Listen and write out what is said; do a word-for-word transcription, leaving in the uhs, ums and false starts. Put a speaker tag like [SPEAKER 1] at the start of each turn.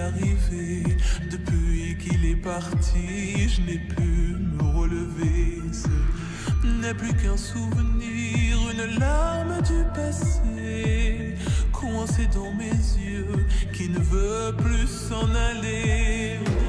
[SPEAKER 1] arrivé. Depuis qu'il est parti, je n'ai pu me relever. Ce n'est plus qu'un souvenir, une larme du passé, coincée dans mes yeux, qui ne veut plus s'en aller.